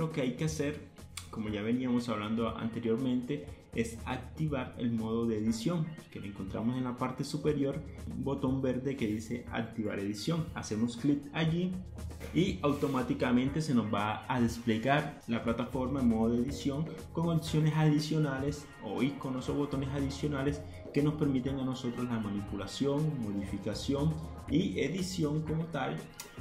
primero que hay que hacer, como ya veníamos hablando anteriormente, es activar el modo de edición, que lo encontramos en la parte superior, un botón verde que dice activar edición. Hacemos clic allí y automáticamente se nos va a desplegar la plataforma en modo de edición con opciones adicionales o iconos o botones adicionales que nos permiten a nosotros la manipulación, modificación y edición como tal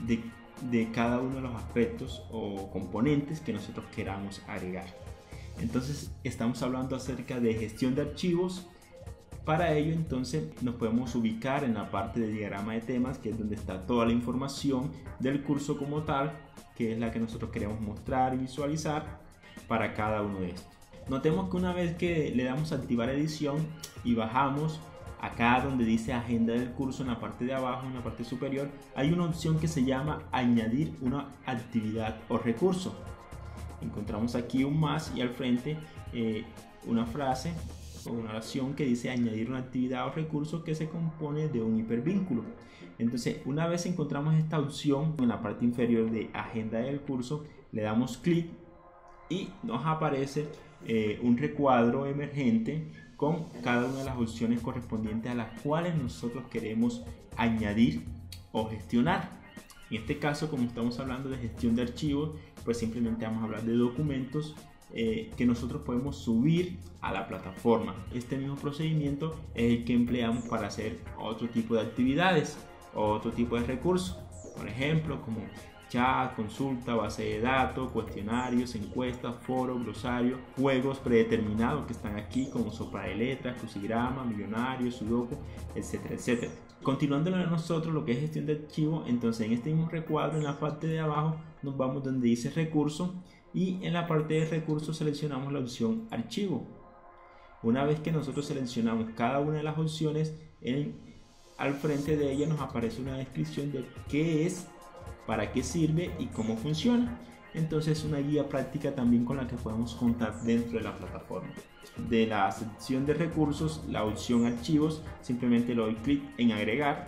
de cada uno de los aspectos o componentes que nosotros queramos agregar. Entonces estamos hablando acerca de gestión de archivos. Para ello entonces nos podemos ubicar en la parte de diagrama de temas, que es donde está toda la información del curso como tal, que es la que nosotros queremos mostrar y visualizar para cada uno de estos. Notemos que una vez que le damos a activar edición y bajamos acá donde dice agenda del curso, en la parte de abajo, en la parte superior, hay una opción que se llama añadir una actividad o recurso. Encontramos aquí un más y al frente una frase o una oración que dice añadir una actividad o recurso que se compone de un hipervínculo. Entonces, una vez encontramos esta opción en la parte inferior de agenda del curso, le damos clic y nos aparece un recuadro emergente con cada una de las opciones correspondientes a las cuales nosotros queremos añadir o gestionar. En este caso, como estamos hablando de gestión de archivos, pues simplemente vamos a hablar de documentos que nosotros podemos subir a la plataforma. Este mismo procedimiento es el que empleamos para hacer otro tipo de actividades o otro tipo de recursos, por ejemplo como chat, consulta, base de datos, cuestionarios, encuestas, foros, glosarios, juegos predeterminados que están aquí como sopa de letras, crucigrama, millonario, sudoku, etcétera, etcétera. Continuando nosotros lo que es gestión de archivos, entonces en este mismo recuadro en la parte de abajo nos vamos donde dice recursos y en la parte de recursos seleccionamos la opción archivo. Una vez que nosotros seleccionamos cada una de las opciones, al frente de ella nos aparece una descripción de qué es, para qué sirve y cómo funciona. Entonces una guía práctica también con la que podemos contar dentro de la plataforma. De la sección de recursos, la opción archivos, simplemente le doy clic en agregar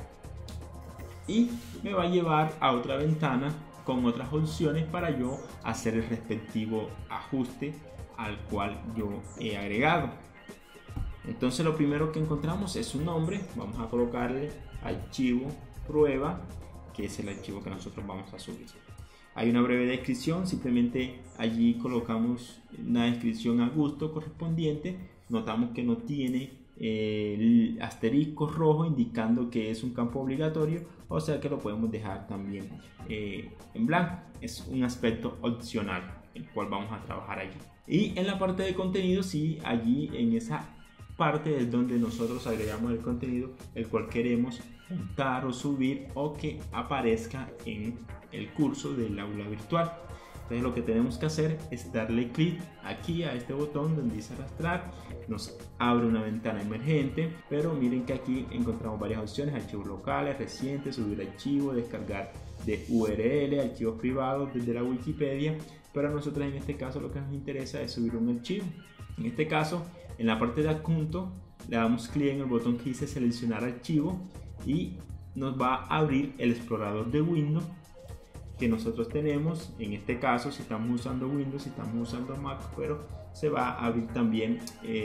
y me va a llevar a otra ventana con otras opciones para yo hacer el respectivo ajuste al cual yo he agregado. Entonces lo primero que encontramos es un nombre. Vamos a colocarle archivo prueba, que es el archivo que nosotros vamos a subir. Hay una breve descripción, simplemente allí colocamos una descripción a gusto correspondiente. Notamos que no tiene el asterisco rojo indicando que es un campo obligatorio, o sea que lo podemos dejar también en blanco. Es un aspecto opcional el cual vamos a trabajar allí. Y en la parte de contenido, sí, allí en esa parte es donde nosotros agregamos el contenido el cual queremos montar o subir o que aparezca en el curso del aula virtual. Entonces lo que tenemos que hacer es darle clic aquí a este botón donde dice arrastrar. Nos abre una ventana emergente, pero miren que aquí encontramos varias opciones: archivos locales, recientes, subir archivos, descargar de URL, archivos privados desde la Wikipedia. Pero a nosotros en este caso lo que nos interesa es subir un archivo. En este caso, en la parte de adjunto le damos clic en el botón que dice seleccionar archivo y nos va a abrir el explorador de Windows que nosotros tenemos. En este caso, si estamos usando Windows, si estamos usando Mac, pero se va a abrir también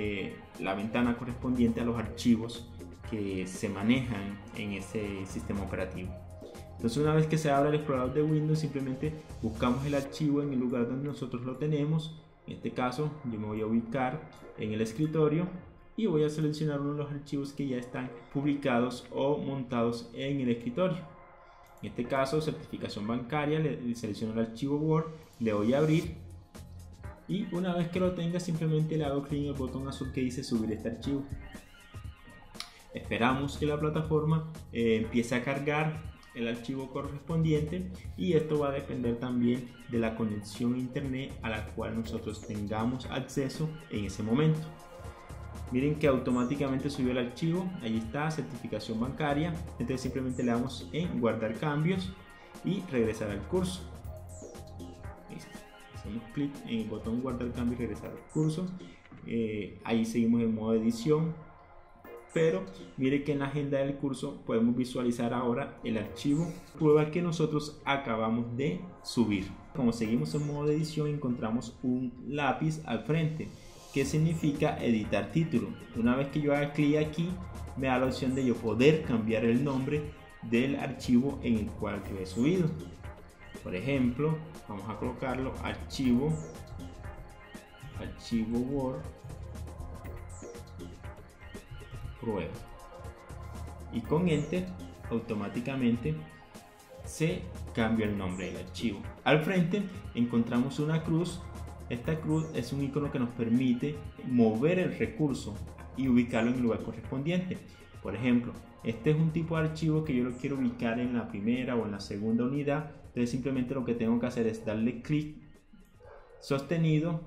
la ventana correspondiente a los archivos que se manejan en ese sistema operativo. Entonces, una vez que se abre el explorador de Windows, simplemente buscamos el archivo en el lugar donde nosotros lo tenemos. En este caso, yo me voy a ubicar en el escritorio y voy a seleccionar uno de los archivos que ya están publicados o montados en el escritorio. En este caso, certificación bancaria, le selecciono el archivo Word, le doy a abrir y una vez que lo tenga simplemente le hago clic en el botón azul que dice subir este archivo. Esperamos que la plataforma empiece a cargar el archivo correspondiente y esto va a depender también de la conexión a internet a la cual nosotros tengamos acceso en ese momento. Miren que automáticamente subió el archivo, ahí está, certificación bancaria. Entonces simplemente le damos en guardar cambios y regresar al curso. Listo. Hacemos clic en el botón guardar cambio y regresar al curso. Ahí seguimos en modo edición, pero mire que en la agenda del curso podemos visualizar ahora el archivo prueba que nosotros acabamos de subir. como seguimos en modo de edición, encontramos un lápiz al frente que significa editar título. Una vez que yo haga clic aquí, me da la opción de yo poder cambiar el nombre del archivo en el cual lo he subido. Por ejemplo, vamos a colocarlo archivo Word prueba, y con Enter automáticamente se cambia el nombre del archivo. Al frente encontramos una cruz. Esta cruz es un icono que nos permite mover el recurso y ubicarlo en el lugar correspondiente. Por ejemplo, este es un tipo de archivo que yo lo quiero ubicar en la primera o en la segunda unidad. Entonces simplemente lo que tengo que hacer es darle clic sostenido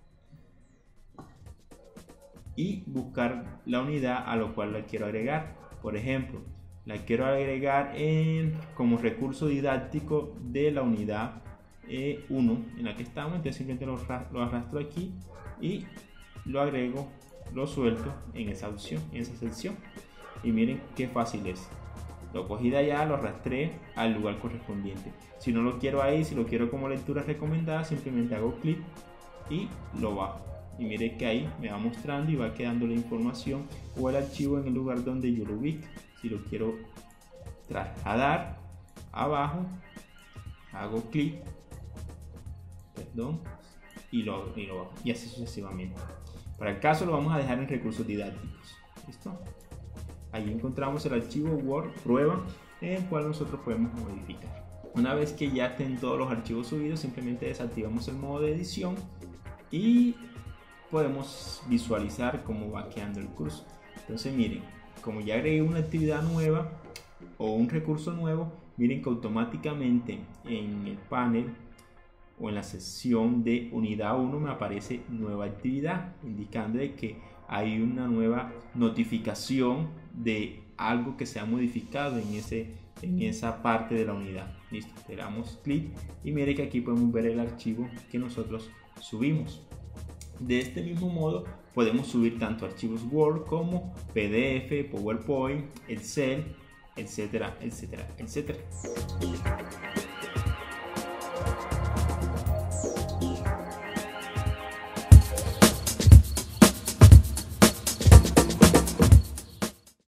y buscar la unidad a la cual la quiero agregar. Por ejemplo, la quiero agregar como recurso didáctico de la unidad 1 en la que estamos. Entonces simplemente lo arrastro aquí y lo agrego, lo suelto en esa opción, en esa sección, y miren qué fácil es. Lo cogí de allá, lo arrastré al lugar correspondiente. Si no lo quiero ahí, si lo quiero como lectura recomendada, simplemente hago clic y lo bajo. Y mire que ahí me va mostrando y va quedando la información o el archivo en el lugar donde yo lo ubique. Si lo quiero trasladar abajo, hago clic, y lo bajo, y así sucesivamente. Para el caso lo vamos a dejar en recursos didácticos. ¿Listo? Ahí encontramos el archivo Word prueba, en el cual nosotros podemos modificar. Una vez que ya estén todos los archivos subidos, simplemente desactivamos el modo de edición y podemos visualizar cómo va quedando el curso. Entonces miren, como ya agregué una actividad nueva o un recurso nuevo, miren que automáticamente en el panel o en la sección de unidad 1 me aparece nueva actividad, indicando de que hay una nueva notificación de algo que se ha modificado en esa parte de la unidad. Listo, le damos clic y mire que aquí podemos ver el archivo que nosotros subimos. De este mismo modo podemos subir tanto archivos Word como PDF, PowerPoint, Excel, etcétera, etcétera, etcétera.